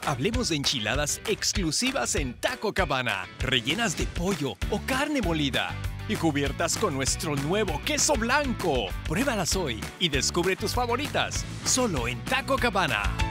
Hablemos de enchiladas exclusivas en Taco Cabana, rellenas de pollo o carne molida y cubiertas con nuestro nuevo queso blanco. Pruébalas hoy y descubre tus favoritas, solo en Taco Cabana.